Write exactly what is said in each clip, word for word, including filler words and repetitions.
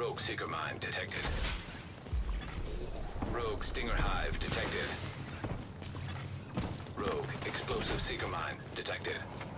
Rogue Seeker Mine detected. Rogue Stinger Hive detected. Rogue Explosive Seeker Mine detected.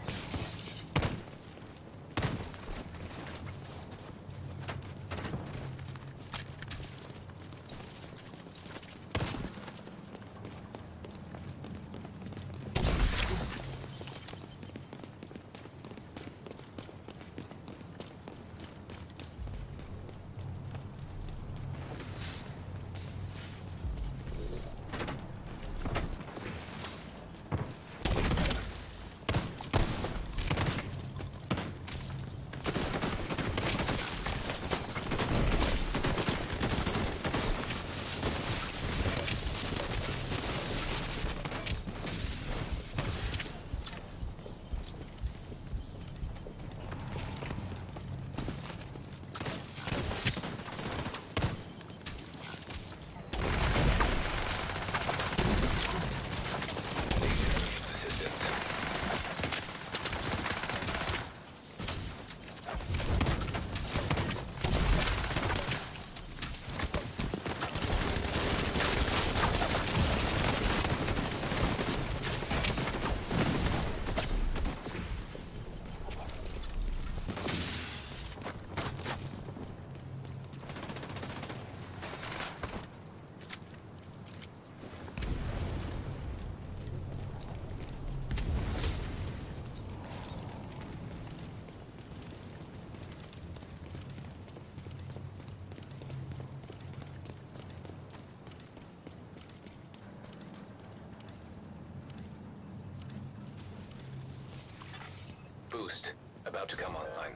Boost about to come online.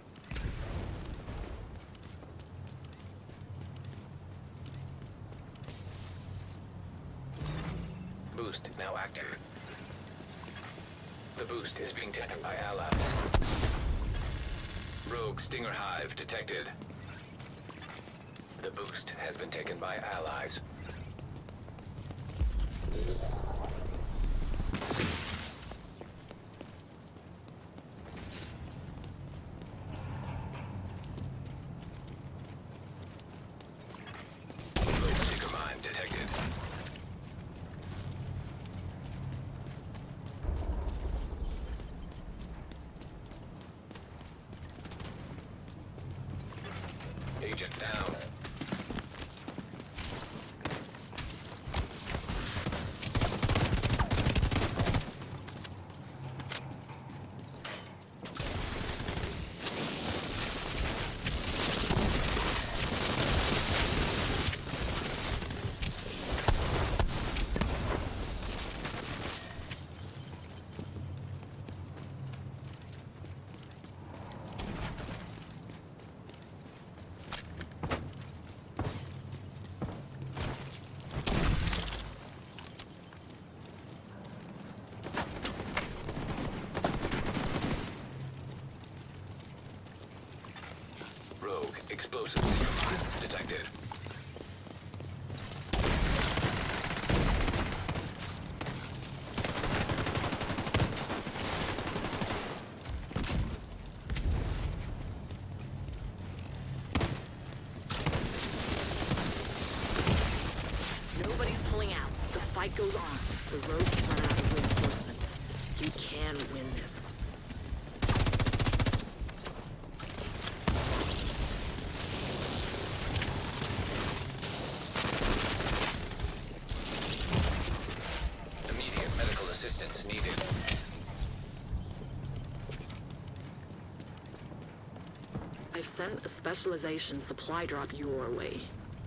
Boost now active. The boost is being taken by allies. Rogue Stinger Hive detected. The boost has been taken by allies. Agent down. Rogue Explosive Seeker Mine detected. Nobody's pulling out. The fight goes on. The Rogues run out of reinforcements. You can win this. Assistance needed. I've sent a specialization supply drop your way.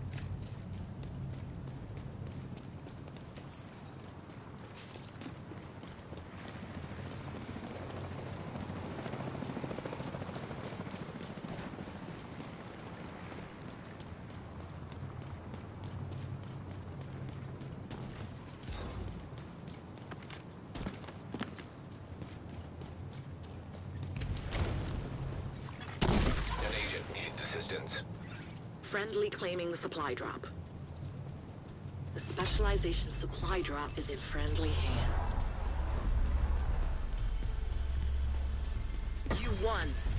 Assistance. Friendly claiming the supply drop. The specialization supply drop is in friendly hands. You won.